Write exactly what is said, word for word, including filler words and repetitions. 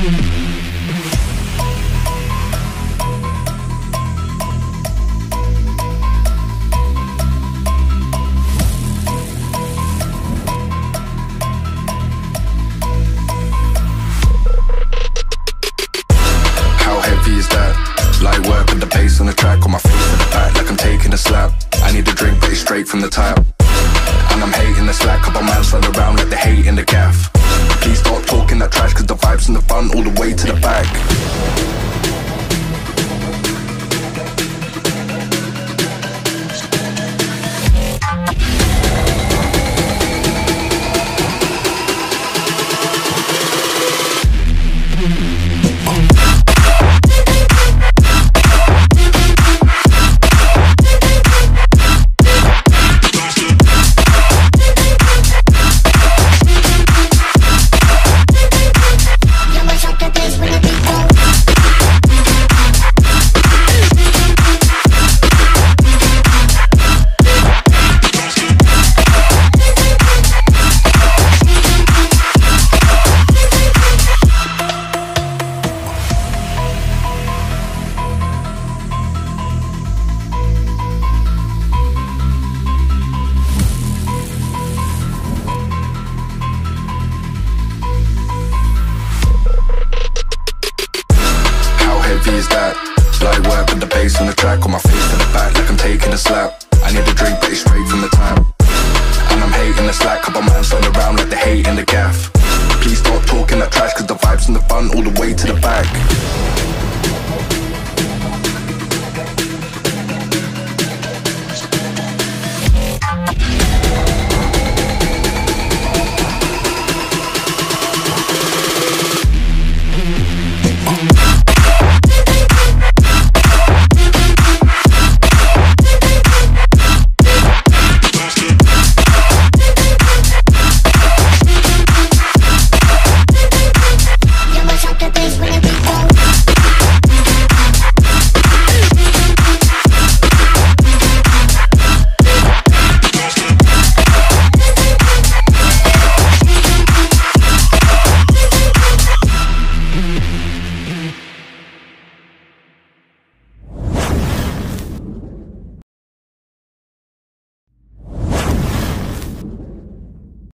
Light work with the bass on the track, on my face in the back like I'm taking a slap. I need a drink but it's straight from the tap. And I'm hating the slack, couple man slide around like they hate in the gaff. Please stop talking that trash, cause the vibes in the front all the way to the back. Is that light work with the bass on the track, on my face in the back like I'm taking a slap. I need a drink but it's straight from the tap. And I'm hating the slack, couple man slide around like they hate in the gaff. Please stop talking that trash, cause the vibes in the front all the way to the back.